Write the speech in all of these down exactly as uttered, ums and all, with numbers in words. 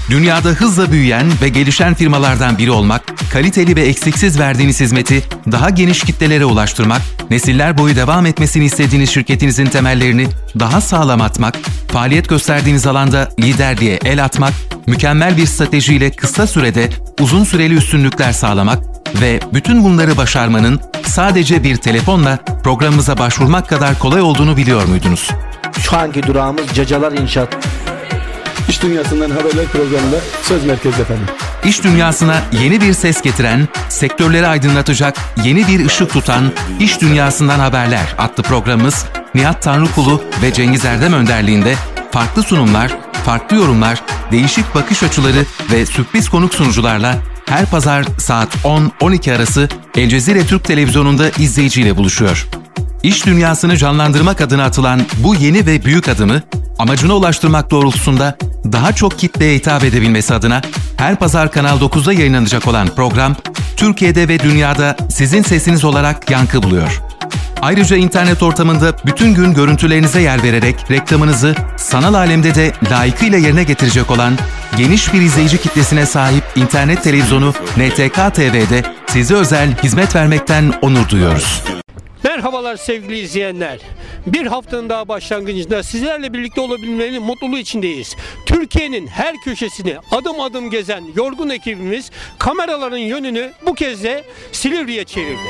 Dünyada hızla büyüyen ve gelişen firmalardan biri olmak, kaliteli ve eksiksiz verdiğiniz hizmeti daha geniş kitlelere ulaştırmak, nesiller boyu devam etmesini istediğiniz şirketinizin temellerini daha sağlam atmak, faaliyet gösterdiğiniz alanda liderliğe el atmak, mükemmel bir stratejiyle kısa sürede uzun süreli üstünlükler sağlamak ve bütün bunları başarmanın sadece bir telefonla programımıza başvurmak kadar kolay olduğunu biliyor muydunuz? Şu anki durağımız Cacalar İnşaat. İş Dünyası'ndan haberler programında söz merkezi efendim. İş dünyasına yeni bir ses getiren, sektörleri aydınlatacak, yeni bir ışık tutan İş Dünyası'ndan Haberler adlı programımız Nihat Tanrıkulu ve Cengiz Erdem önderliğinde farklı sunumlar, farklı yorumlar, değişik bakış açıları ve sürpriz konuk sunucularla her pazar saat on on iki arası El Cezire Türk Televizyonu'nda izleyiciyle buluşuyor. İş dünyasını canlandırmak adına atılan bu yeni ve büyük adımı amacına ulaştırmak doğrultusunda daha çok kitleye hitap edebilmesi adına her pazar Kanal dokuzda yayınlanacak olan program, Türkiye'de ve dünyada sizin sesiniz olarak yankı buluyor. Ayrıca internet ortamında bütün gün görüntülerinize yer vererek reklamınızı sanal alemde de layıkıyla yerine getirecek olan geniş bir izleyici kitlesine sahip internet televizyonu N T K T V'de size özel hizmet vermekten onur duyuyoruz. Merhabalar sevgili izleyenler. Bir haftanın daha başlangıcında sizlerle birlikte olabilmenin mutluluğu içindeyiz. Türkiye'nin her köşesini adım adım gezen yorgun ekibimiz kameraların yönünü bu kez de Silivri'ye çevirdi.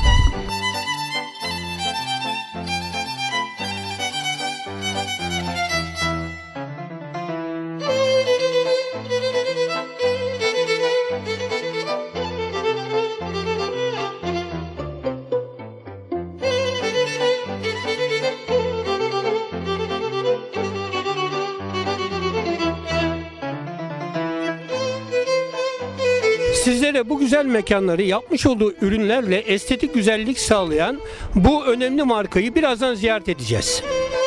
Sizlere bu güzel mekanları yapmış olduğu ürünlerle estetik güzellik sağlayan bu önemli markayı birazdan ziyaret edeceğiz.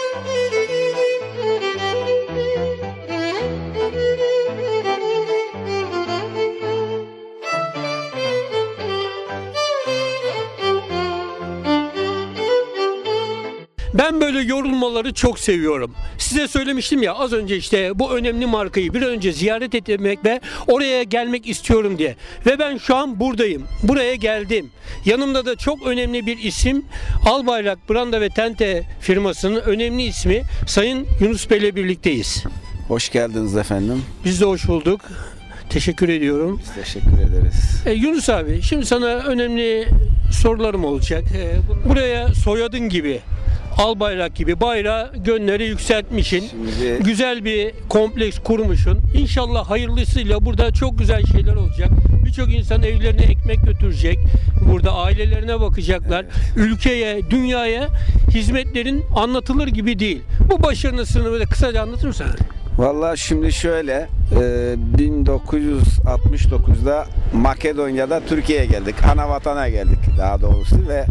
Ben böyle yorulmaları çok seviyorum. Size söylemiştim ya az önce, işte bu önemli markayı bir an önce ziyaret etmek ve oraya gelmek istiyorum diye. Ve ben şu an buradayım. Buraya geldim. Yanımda da çok önemli bir isim. Albayrak Branda ve Tente firmasının önemli ismi Sayın Yunus Bey ile birlikteyiz. Hoş geldiniz efendim. Biz de hoş bulduk. Teşekkür ediyorum. Biz teşekkür ederiz. E, Yunus abi, şimdi sana önemli sorularım olacak. E, buraya soyadın gibi, Albayrak gibi bayrağı gönlere yükseltmişsin. Şimdi... Güzel bir kompleks kurmuşsun. İnşallah hayırlısıyla burada çok güzel şeyler olacak. Birçok insan evlerine ekmek götürecek. Burada ailelerine bakacaklar. Evet. Ülkeye, dünyaya hizmetlerin anlatılır gibi değil. Bu başarının sınırını da kısaca anlatır mısın? Vallahi şimdi şöyle, bin dokuz yüz altmış dokuzda Makedonya'da Türkiye'ye geldik. Ana vatana geldik daha doğrusu ve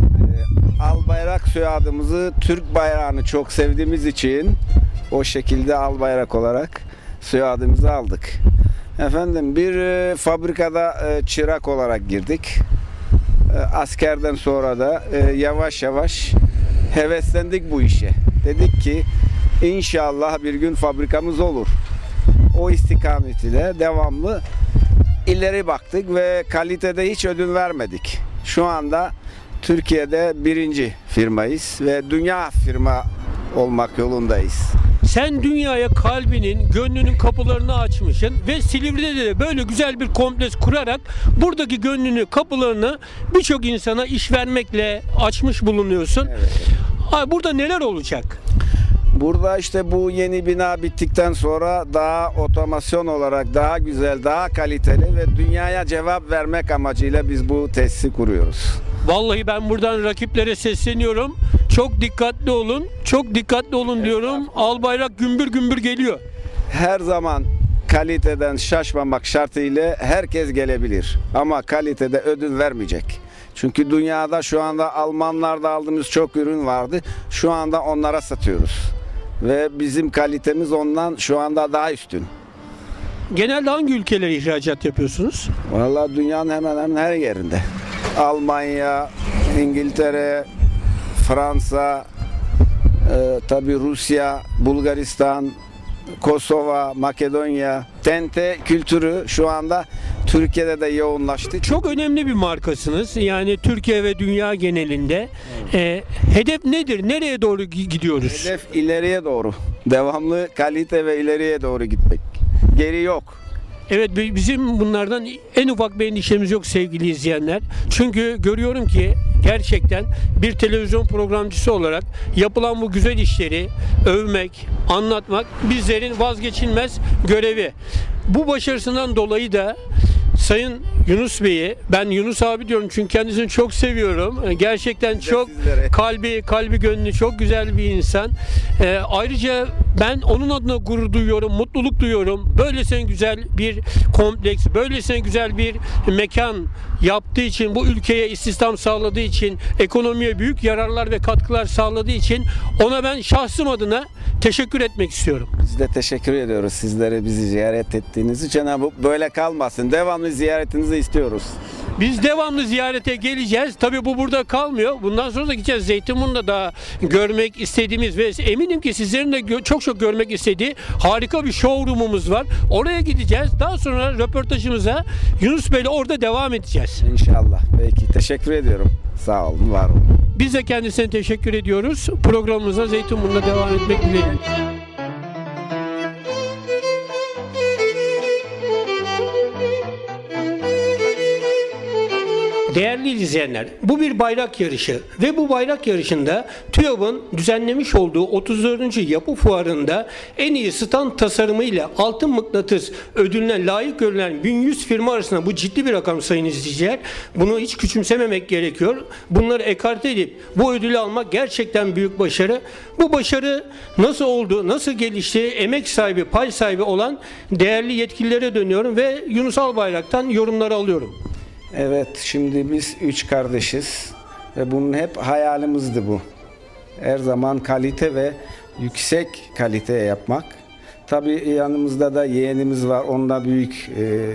Albayrak soyadımızı, Türk bayrağını çok sevdiğimiz için o şekilde Albayrak olarak soyadımızı aldık. Efendim bir e, fabrikada e, çırak olarak girdik. E, askerden sonra da e, yavaş yavaş heveslendik bu işe. Dedik ki inşallah bir gün fabrikamız olur. O istikamet ile devamlı ileri baktık ve kalitede hiç ödün vermedik. Şu anda Türkiye'de birinci firmayız ve dünya firma olmak yolundayız. Sen dünyaya kalbinin, gönlünün kapılarını açmışsın ve Silivri'de de böyle güzel bir kompleks kurarak buradaki gönlünü, kapılarını birçok insana iş vermekle açmış bulunuyorsun. Evet. Burada neler olacak? Burada işte bu yeni bina bittikten sonra daha otomasyon olarak daha güzel, daha kaliteli ve dünyaya cevap vermek amacıyla biz bu tesisi kuruyoruz. Vallahi ben buradan rakiplere sesleniyorum. Çok dikkatli olun, çok dikkatli olun diyorum. Evet. Albayrak gümbür gümbür geliyor. Her zaman kaliteden şaşmamak şartıyla herkes gelebilir. Ama kalitede ödün vermeyecek. Çünkü dünyada şu anda Almanlarda aldığımız çok ürün vardı. Şu anda onlara satıyoruz. Ve bizim kalitemiz ondan şu anda daha üstün. Genelde hangi ülkelere ihracat yapıyorsunuz? Vallahi dünyanın hemen hemen her yerinde. Almanya, İngiltere, Fransa, e, tabii Rusya, Bulgaristan, Kosova, Makedonya, tente kültürü şu anda Türkiye'de de yoğunlaştı. Çok önemli bir markasınız. Yani Türkiye ve dünya genelinde. Ee, hedef nedir? Nereye doğru gidiyoruz? Hedef ileriye doğru. Devamlı kalite ve ileriye doğru gitmek. Geri yok. Evet, bizim bunlardan en ufak bir endişemiz yok sevgili izleyenler. Çünkü görüyorum ki gerçekten bir televizyon programcısı olarak yapılan bu güzel işleri övmek, anlatmak bizlerin vazgeçilmez görevi. Bu başarısından dolayı da Sayın Yunus Bey'i, ben Yunus abi diyorum çünkü kendisini çok seviyorum. Gerçekten çok kalbi, kalbi gönlü çok güzel bir insan. Ee, ayrıca ben onun adına gurur duyuyorum, mutluluk duyuyorum. Böylesine güzel bir kompleks, böylesine güzel bir mekan yaptığı için, bu ülkeye istihdam sağladığı için, ekonomiye büyük yararlar ve katkılar sağladığı için ona ben şahsım adına teşekkür etmek istiyorum. Biz de teşekkür ediyoruz sizlere bizi ziyaret ettiğiniz için. Bu böyle kalmasın. Devamlı ziyaretinizi istiyoruz. Biz devamlı ziyarete geleceğiz. Tabii bu burada kalmıyor. Bundan sonra da gideceğiz. Zeytinburnu'nda da görmek istediğimiz ve eminim ki sizlerin de gö- çok çok görmek istediği harika bir showroom'umuz var. Oraya gideceğiz. Daha sonra röportajımıza Yunus Bey'le orada devam edeceğiz. İnşallah. Peki. Teşekkür ediyorum. Sağ olun, var olun. Biz de kendisine teşekkür ediyoruz. Programımıza Zeytinburnu'nda devam etmek dileğiyle. Değerli izleyenler, bu bir bayrak yarışı ve bu bayrak yarışında TÜYAB'ın düzenlemiş olduğu otuz dördüncü Yapı Fuarı'nda en iyi stand tasarımıyla Altın Mıknatıs ödülüne layık görülen bin yüz firma arasında, bu ciddi bir rakam sayın izleyiciler. Bunu hiç küçümsememek gerekiyor. Bunları ekarte edip bu ödülü almak gerçekten büyük başarı. Bu başarı nasıl oldu, nasıl gelişti, emek sahibi, pay sahibi olan değerli yetkililere dönüyorum ve Yunus Albayrak'tan yorumları alıyorum. Evet, şimdi biz üç kardeşiz ve bunun hep hayalimizdi bu. Her zaman kalite ve yüksek kalite yapmak. Tabii yanımızda da yeğenimiz var, onda büyük e,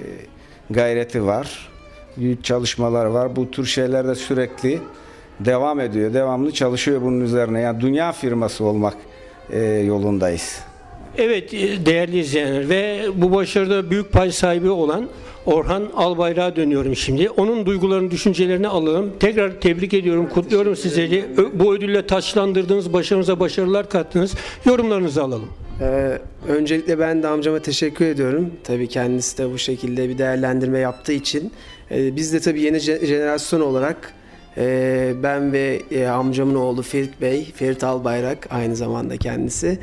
gayreti var. Büyük çalışmalar var. Bu tür şeyler de sürekli devam ediyor, devamlı çalışıyor bunun üzerine. Yani dünya firması olmak e, yolundayız. Evet değerli izleyenler ve bu başarıda büyük pay sahibi olan Orhan Albayrak'a dönüyorum şimdi. Onun duygularını, düşüncelerini alalım. Tekrar tebrik ediyorum, kutluyorum sizleri. Bu ödülle taçlandırdığınız, başarınıza başarılar kattınız. Yorumlarınızı alalım. Ee, öncelikle ben de amcama teşekkür ediyorum. Tabii kendisi de bu şekilde bir değerlendirme yaptığı için. Ee, biz de tabii yeni jenerasyon olarak e, ben ve e, amcamın oğlu Ferit Bey, Ferit Albayrak aynı zamanda kendisi.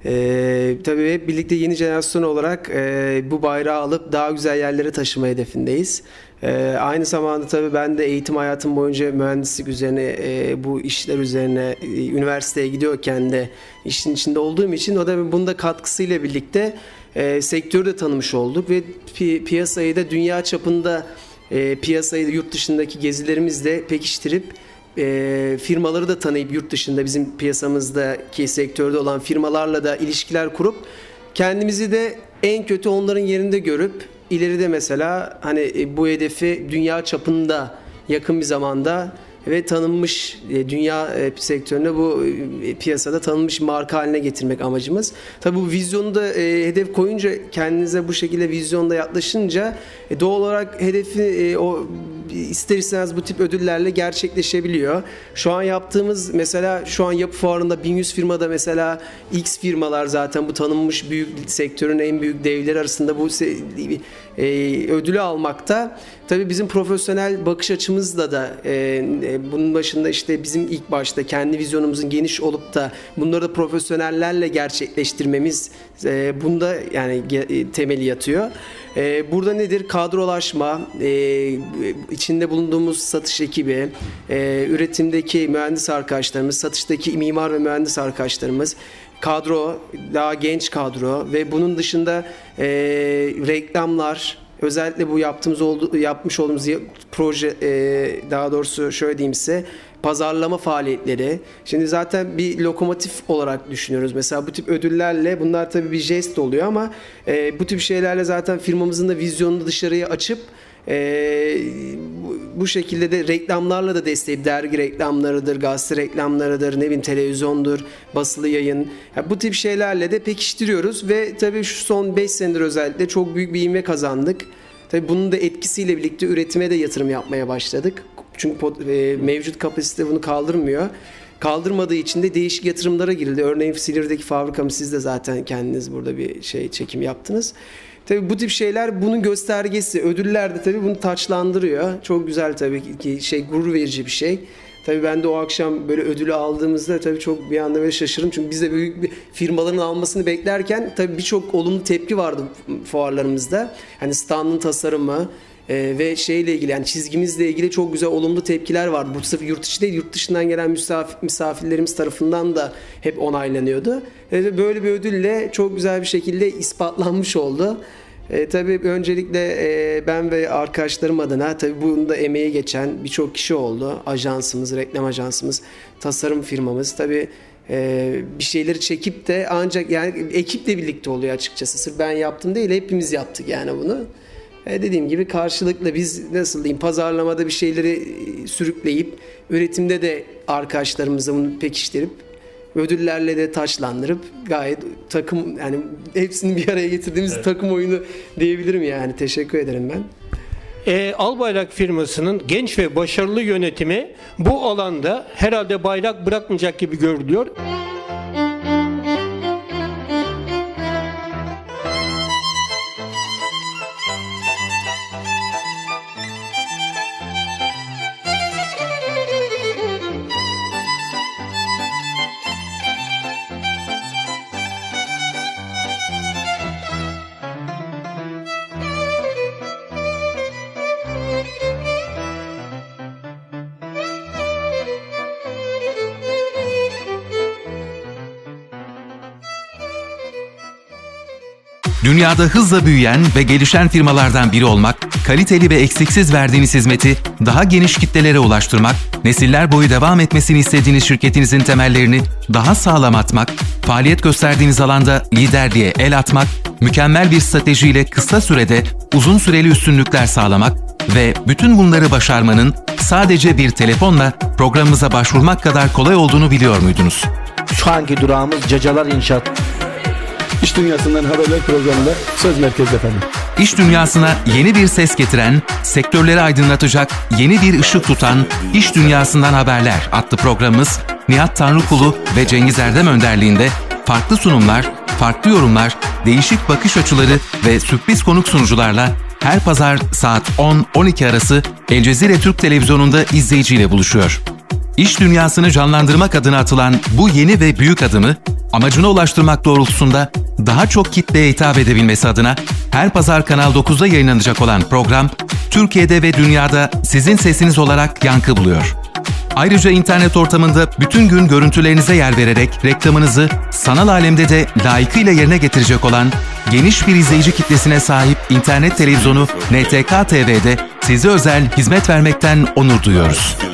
Ee, tabii hep birlikte yeni jenerasyon olarak e, bu bayrağı alıp daha güzel yerlere taşıma hedefindeyiz. Ee, aynı zamanda tabii ben de eğitim hayatım boyunca mühendislik üzerine, e, bu işler üzerine e, üniversiteye gidiyorken de işin içinde olduğum için o da bunda katkısıyla birlikte e, sektörü de tanımış olduk ve pi- piyasayı da dünya çapında e, piyasayı da yurt dışındaki gezilerimizle pekiştirip E, firmaları da tanıyıp yurt dışında bizim piyasamızdaki sektörde olan firmalarla da ilişkiler kurup kendimizi de en kötü onların yerinde görüp ileride mesela hani e, bu hedefi dünya çapında yakın bir zamanda ve tanınmış e, dünya e, sektöründe bu e, piyasada tanınmış marka haline getirmek amacımız. Tabii bu vizyonu da e, hedef koyunca, kendinize bu şekilde vizyonda yaklaşınca e, doğal olarak hedefi e, o ister istemez bu tip ödüllerle gerçekleşebiliyor. Şu an yaptığımız mesela şu an Yapı Fuarı'nda bin yüz firmada mesela X firmalar zaten bu tanınmış büyük sektörün en büyük devleri arasında bu e, ödülü almakta. Tabii bizim profesyonel bakış açımızla da e, bunun başında işte bizim ilk başta kendi vizyonumuzun geniş olup da bunları da profesyonellerle gerçekleştirmemiz e, bunda yani e, temeli yatıyor. E, burada nedir? Kadrolaşma, e, içinde bulunduğumuz satış ekibi, e, üretimdeki mühendis arkadaşlarımız, satıştaki mimar ve mühendis arkadaşlarımız, kadro, daha genç kadro ve bunun dışında e, reklamlar, özellikle bu yaptığımız oldu, yapmış olduğumuz proje, e, daha doğrusu şöyle diyeyim size, pazarlama faaliyetleri. Şimdi zaten bir lokomotif olarak düşünüyoruz. Mesela bu tip ödüllerle, bunlar tabii bir jest oluyor ama e, bu tip şeylerle zaten firmamızın da vizyonunu dışarıya açıp e, bu şekilde de reklamlarla da destekleyip, dergi reklamlarıdır, gazete reklamlarıdır, ne bileyim televizyondur, basılı yayın. Yani bu tip şeylerle de pekiştiriyoruz ve tabii şu son beş senedir özellikle çok büyük bir ivme kazandık. Tabii bunun da etkisiyle birlikte üretime de yatırım yapmaya başladık. Çünkü e, mevcut kapasite bunu kaldırmıyor. Kaldırmadığı için de değişik yatırımlara girildi. Örneğin Silivri'deki fabrikamı siz de zaten kendiniz burada bir şey çekim yaptınız. Tabii bu tip şeyler bunun göstergesi. Ödüller de tabii bunu taçlandırıyor. Çok güzel tabii ki şey, gurur verici bir şey. Tabii ben de o akşam böyle ödülü aldığımızda tabii çok bir anda böyle şaşırdım. Çünkü biz de büyük bir firmaların almasını beklerken tabii birçok olumlu tepki vardı fuarlarımızda. Hani standın tasarımı e, ve şeyle ilgili, yani çizgimizle ilgili çok güzel olumlu tepkiler vardı. Bu sırf yurt içi değil, yurt dışından gelen misafir, misafirlerimiz tarafından da hep onaylanıyordu. E, böyle bir ödülle çok güzel bir şekilde ispatlanmış oldu. E, tabii öncelikle e, ben ve arkadaşlarım adına tabii bunda emeği geçen birçok kişi oldu. Ajansımız, reklam ajansımız, tasarım firmamız. Tabii e, bir şeyleri çekip de ancak yani ekiple birlikte oluyor açıkçası. Sırf ben yaptım değil, hepimiz yaptık yani bunu. E, dediğim gibi karşılıklı biz nasıl diyeyim, pazarlamada bir şeyleri sürükleyip üretimde de arkadaşlarımızla bunu pekiştirip ödüllerle de taçlandırıp gayet takım, yani hepsini bir araya getirdiğimiz evet. takım oyunu diyebilirim yani. Teşekkür ederim ben. E, Albayrak firmasının genç ve başarılı yönetimi bu alanda herhalde bayrak bırakmayacak gibi görülüyor. Dünyada hızla büyüyen ve gelişen firmalardan biri olmak, kaliteli ve eksiksiz verdiğiniz hizmeti daha geniş kitlelere ulaştırmak, nesiller boyu devam etmesini istediğiniz şirketinizin temellerini daha sağlam atmak, faaliyet gösterdiğiniz alanda liderliğe el atmak, mükemmel bir stratejiyle kısa sürede uzun süreli üstünlükler sağlamak ve bütün bunları başarmanın sadece bir telefonla programımıza başvurmak kadar kolay olduğunu biliyor muydunuz? Şu anki durağımız Cacalar İnşaat. İş Dünyası'ndan haberler programında söz merkezde efendim. İş dünyasına yeni bir ses getiren, sektörleri aydınlatacak, yeni bir ışık tutan İş Dünyası'ndan Haberler adlı programımız Nihat Tanrıkulu ve Cengiz Erdem önderliğinde farklı sunumlar, farklı yorumlar, değişik bakış açıları ve sürpriz konuk sunucularla her pazar saat on on iki arası El Cezire Türk Televizyonu'nda izleyiciyle buluşuyor. İş dünyasını canlandırmak adına atılan bu yeni ve büyük adımı amacına ulaştırmak doğrultusunda daha çok kitleye hitap edebilmesi adına her pazar Kanal dokuzda yayınlanacak olan program, Türkiye'de ve dünyada sizin sesiniz olarak yankı buluyor. Ayrıca internet ortamında bütün gün görüntülerinize yer vererek reklamınızı sanal alemde de layıkıyla yerine getirecek olan geniş bir izleyici kitlesine sahip internet televizyonu N T K T V'de size özel hizmet vermekten onur duyuyoruz.